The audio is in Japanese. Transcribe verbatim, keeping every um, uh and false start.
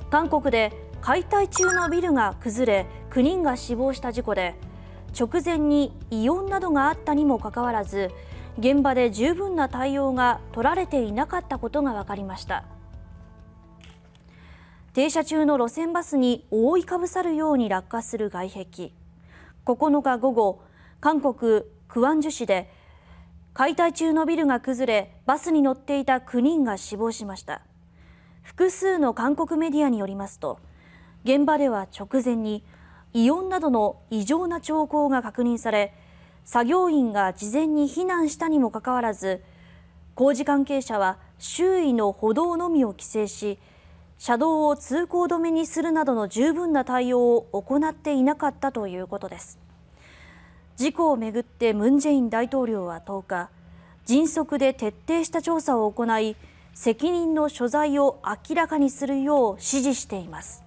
韓国で解体中のビルが崩れきゅうにんが死亡した事故で、直前に異音などがあったにもかかわらず、現場で十分な対応が取られていなかったことが分かりました。停車中の路線バスに覆いかぶさるように落下する外壁。ここのか午後、韓国クワンジュ市で解体中のビルが崩れ、バスに乗っていたきゅうにんが死亡しました。複数の韓国メディアによりますと、現場では直前に異音などの異常な兆候が確認され、作業員が事前に避難したにもかかわらず、工事関係者は周囲の歩道のみを規制し、車道を通行止めにするなどの十分な対応を行っていなかったということです。事故をめぐってムン・ジェイン大統領はとおか、迅速で徹底した調査を行い、責任の所在を明らかにするよう指示しています。